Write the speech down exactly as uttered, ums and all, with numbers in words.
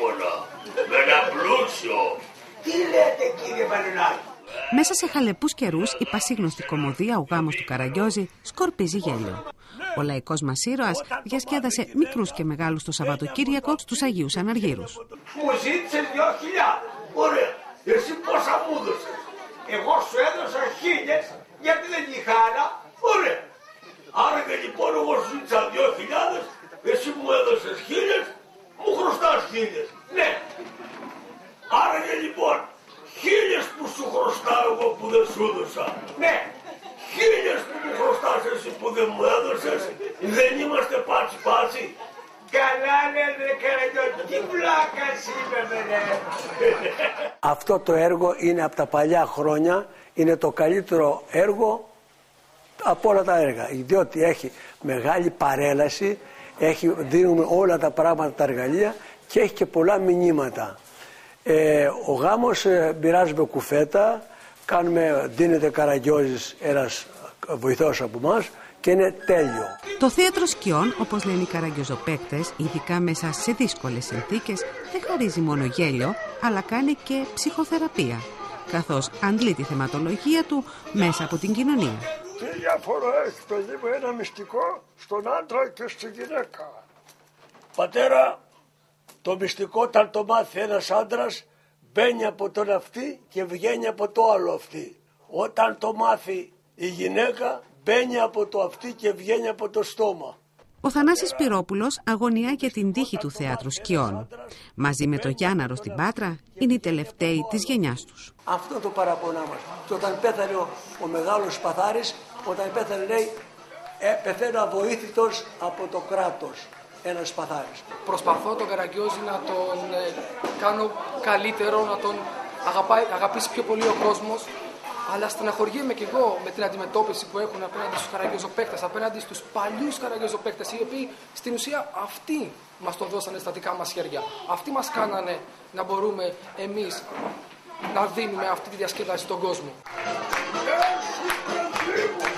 τηλέφωνα με ένα πλούσιο. Τι λέτε κύριε Βαλινάκη? Μέσα σε χαλεπούς καιρούς η πασίγνωστη κωμωδία «Ο γάμος του Καραγκιόζη» σκορπίζει γέλιο. Ο λαϊκός μας ήρωας διασκέδασε μικρούς και μεγάλους το Σαββατοκύριακο στους Αγίους Αναργύρους. Μου ζήτησε δυο χιλιάδες. Ωραία. Εσύ πόσα μου έδωσες? Εγώ σου έδωσα χίλιες γιατί δεν είχα άλλα. Ωραία. Άρα και λοιπόν εγώ σου ζήτησα δυο χιλιάδες, εσύ μου έδωσες χίλιες, μου χρωστάς χίλιες. Ναι. Άρα και λοιπόν χίλιες που σου χρωστάω εγώ που δεν σου έδωσα. Ναι. Χίλιες που μου χρωστάς εσύ που δεν μου έδωσες, δεν είμαστε πάτσι πάτσι. Καλά λένε ρε Καραγκιόζη, τι πλάκας είμαι ρε. Αυτό το έργο είναι από τα παλιά χρόνια, είναι το καλύτερο έργο από όλα τα έργα, διότι έχει μεγάλη παρέλαση, έχει, δίνουμε όλα τα πράγματα, τα εργαλεία και έχει και πολλά μηνύματα. Ε, ο γάμος ε, μοιράζουμε κουφέτα, κάνουμε, δίνεται Καραγκιόζης ένας βοηθός από εμάς και είναι τέλειο. Το θέατρο σκιών, όπως λένε οι καραγκιόζοπαίκτες, ειδικά μέσα σε δύσκολες συνθήκες, δεν χαρίζει μόνο γέλιο, αλλά κάνει και ψυχοθεραπεία, καθώς αντλεί τη θεματολογία του μέσα από την κοινωνία. Τι διαφορά έχει, παιδί μου, ένα μυστικό στον άντρα και στη γυναίκα? Πατέρα, το μυστικό όταν το μάθει ένας άντρας, μπαίνει από τον αυτή και βγαίνει από το άλλο αυτή. Όταν το μάθει η γυναίκα, μπαίνει από το αυτή και βγαίνει από το στόμα. Ο Θανάσης Πυρόπουλος αγωνιά για την τύχη του θεάτρου σκιών. Μαζί με το Γιάνναρο στην Πάτρα είναι οι τελευταίοι της γενιάς τους. Αυτό το παραπονά μας. Και όταν πέθανε ο, ο μεγάλος Σπαθάρης, όταν πέθανε λέει ε, πεθαίνω αβοήθητος από το κράτος. Ένας Σπαθάρης. Προσπαθώ τον Καραγκιόζη να τον ε, κάνω καλύτερο, να τον αγαπάει, αγαπήσει πιο πολύ ο κόσμος. Αλλά στεναχωριέμαι κι εγώ με την αντιμετώπιση που έχουν απέναντι στους καραγκιόζοπαίκτες, απέναντι στους παλιούς καραγκιόζοπαίκτες, οι οποίοι στην ουσία αυτοί μας το δώσανε στα δικά μας χέρια. Αυτοί μας κάνανε να μπορούμε εμείς να δίνουμε αυτή τη διασκέδαση στον κόσμο.